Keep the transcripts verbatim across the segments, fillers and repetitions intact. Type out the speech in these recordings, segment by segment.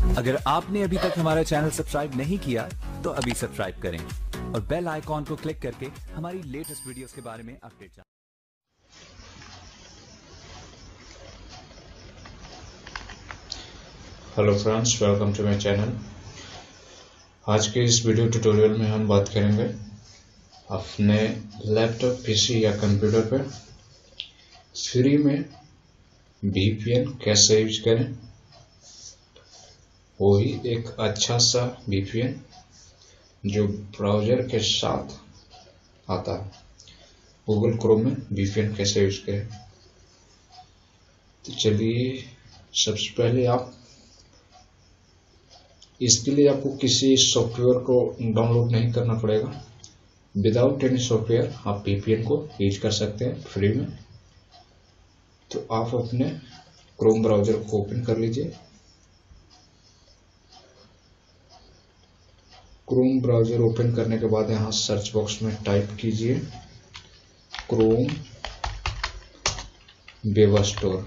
अगर आपने अभी तक हमारा चैनल सब्सक्राइब नहीं किया तो अभी सब्सक्राइब करें और बेल आइकॉन को क्लिक करके हमारी लेटेस्ट वीडियोस के बारे में अपडेट जानें। Hello friends, welcome to my channel. आज के इस वीडियो ट्यूटोरियल में हम बात करेंगे अपने लैपटॉप, पीसी या कंप्यूटर पर फ्री में वीपीएन कैसे यूज करें। वो ही एक अच्छा सा वीपीएन जो ब्राउज़र के साथ आता है। गूगल क्रोम में वीपीएन कैसे यूज करें। तो चलिए, सबसे पहले आप इसके लिए आपको किसी सॉफ्टवेयर को डाउनलोड नहीं करना पड़ेगा। विदाउट एनी सॉफ्टवेयर आप वीपीएन को यूज कर सकते हैं फ्री में। तो आप अपने क्रोम ब्राउज़र को ओपन कर लीजिए। क्रोम ब्राउज़र ओपन करने के बाद यहाँ सर्च बॉक्स में टाइप कीजिए Chrome web store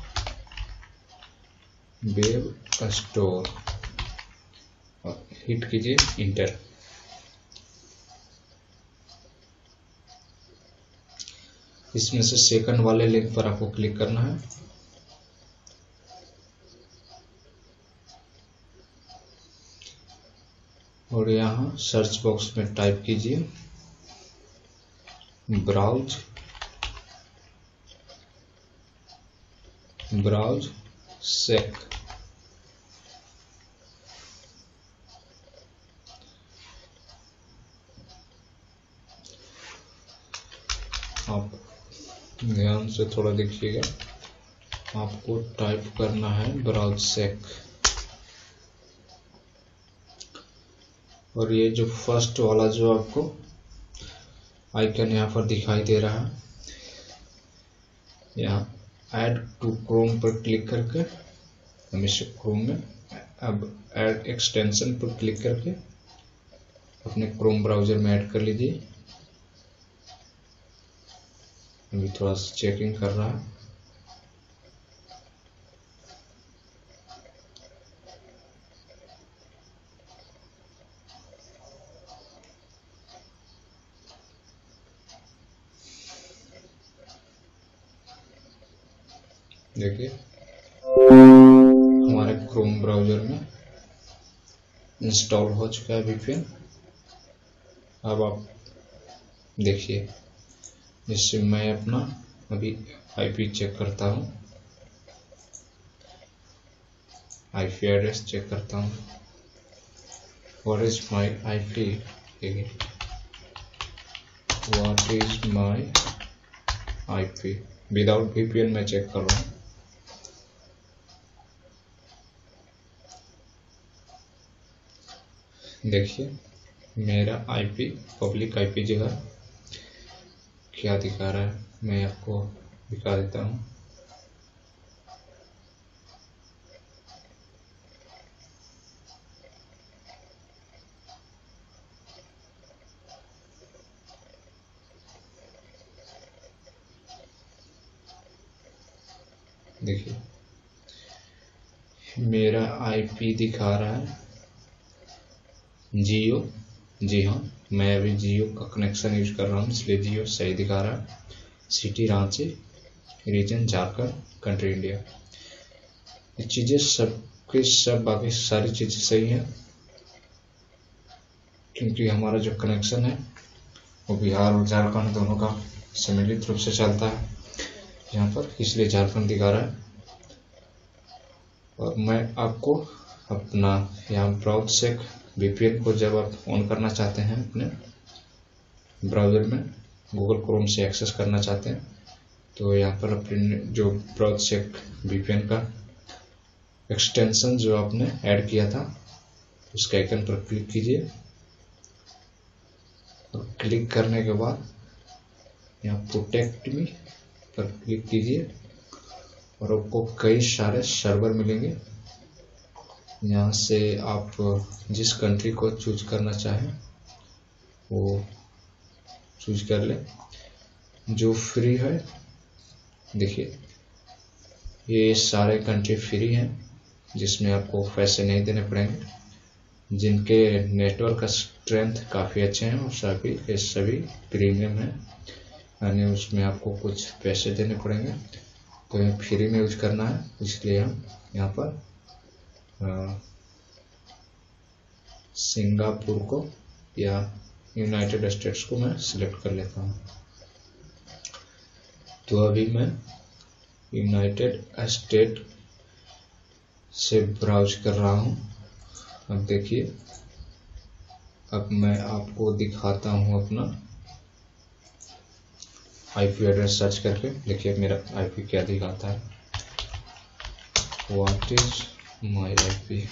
web store और हिट कीजिए इंटर। इसमें से सेकंड वाले लिंक पर आपको क्लिक करना है। और यहाँ सर्च बॉक्स में टाइप कीजिए ब्राउज ब्राउज सेक। आप ध्यान से थोड़ा देखिएगा, आपको टाइप करना है ब्राउज सेक। और ये जो फर्स्ट वाला जो आपको आइकन यहाँ पर दिखाई दे रहा है, यहाँ ऐड टू क्रोम पर क्लिक करके हमेशा क्रोम में अब ऐड एक्सटेंशन पर क्लिक करके अपने क्रोम ब्राउज़र में ऐड कर लीजिए। अभी थोड़ा सा चेकिंग कर रहा है। देखिए हमारे क्रोम ब्राउज़र में इंस्टॉल हो चुका है वीपीएन। अब आप देखिए, जिससे मैं अपना अभी आईपी चेक करता हूँ, आईपी एड्रेस चेक करता हूँ। व्हाट इज माई आईपी, देखिए what is my IP without VPN मैं चेक कर रहा हूँ। देखिए मेरा आईपी पब्लिक आईपी जो है क्या दिखा रहा है, मैं आपको दिखा देता हूँ। देखिए मेरा आईपी दिखा रहा है जियो। जी हाँ, मैं अभी जियो का कनेक्शन यूज कर रहा हूँ, इसलिए जियो सही दिखा रहा है। City Ranchi, region Jharkhand, country India. ये चीज़ें सब के सब बाकी सारी चीज़ें सही हैं, क्योंकि हमारा जो कनेक्शन है वो बिहार और झारखंड दोनों का सम्मिलित रूप से चलता है यहाँ पर, इसलिए झारखंड दिखा रहा है। और मैं आपको अपना यहाँ ब्राउज सेक वीपीएन को जब आप ऑन करना चाहते हैं, अपने ब्राउज़र में गूगल क्रोम से एक्सेस करना चाहते हैं, तो यहाँ पर अपने जो ब्राउज सेक वीपीएन का एक्सटेंशन जो आपने ऐड किया था उसके आइकन पर क्लिक कीजिए। और क्लिक करने के बाद यहाँ प्रोटेक्ट मी पर क्लिक कीजिए और आपको कई सारे सर्वर मिलेंगे। यहाँ से आप जिस कंट्री को चूज करना चाहें वो चूज कर लें, जो फ्री है। देखिए ये सारे कंट्री फ्री हैं, जिसमें आपको पैसे नहीं देने पड़ेंगे, जिनके नेटवर्क का स्ट्रेंथ काफ़ी अच्छे हैं और सभी ये सभी प्रीमियम है, यानी उसमें आपको कुछ पैसे देने पड़ेंगे। तो ये फ्री में यूज करना है, इसलिए हम यहाँ पर आ, सिंगापुर को या यूनाइटेड स्टेट्स को मैं सिलेक्ट कर लेता हूँ। तो अभी मैं यूनाइटेड स्टेट से ब्राउज कर रहा हूँ। अब देखिए, अब मैं आपको दिखाता हूँ अपना आईपी एड्रेस सर्च करके। देखिए मेरा आईपी क्या दिखाता है, व्हाट इज माय आईपी।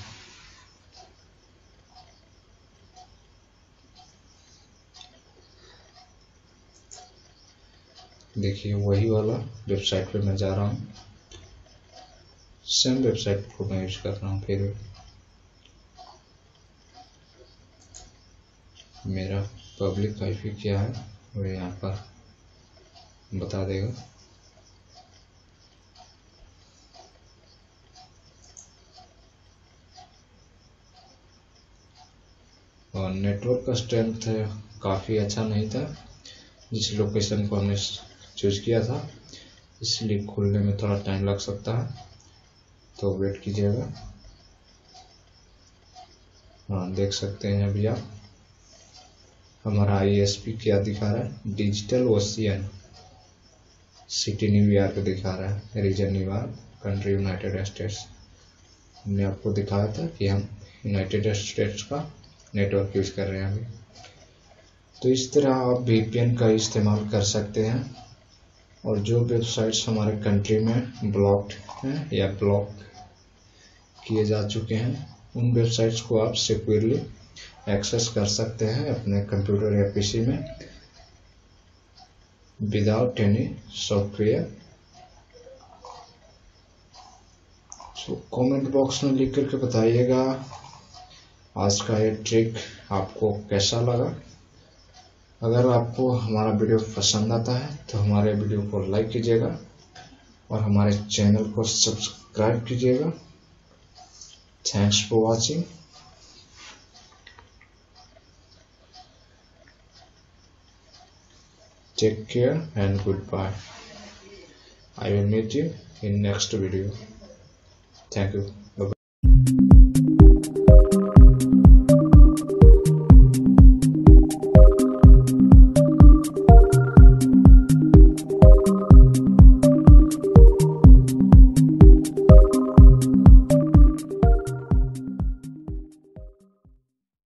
देखिए वही वाला वेबसाइट पे मैं जा रहा हूँ, सेम वेबसाइट को मैं यूज कर रहा हूँ। फिर मेरा पब्लिक आईपी क्या है वो यहाँ पर बता देगा। और नेटवर्क का स्ट्रेंथ काफ़ी अच्छा नहीं था जिस लोकेशन को हमने चूज किया था, इसलिए खुलने में थोड़ा टाइम लग सकता है, तो वेट कीजिएगा। हाँ, देख सकते हैं अभी आप हमारा आईएसपी क्या दिखा रहा है, डिजिटल ओशियन, सिटी न्यूयॉर्क दिखा रहा है, region New York, country United States. हमने आपको दिखाया था कि हम यूनाइटेड स्टेट्स का नेटवर्क यूज कर रहे हैं अभी। तो इस तरह आप वीपीएन का इस्तेमाल कर सकते हैं, और जो वेबसाइट्स हमारे कंट्री में ब्लॉक्ड हैं या ब्लॉक किए जा चुके हैं, उन वेबसाइट्स को आप सिक्योरली एक्सेस कर सकते हैं अपने कंप्यूटर या पीसी में विदाउट एनी सॉफ्टवेयर। तो कमेंट बॉक्स में लिख करके बताइएगा आज का ये ट्रिक आपको कैसा लगा। अगर आपको हमारा वीडियो पसंद आता है तो हमारे वीडियो को लाइक कीजिएगा और हमारे चैनल को सब्सक्राइब कीजिएगा। Thanks for watching. Take care and goodbye. I will meet you in next video. Thank you.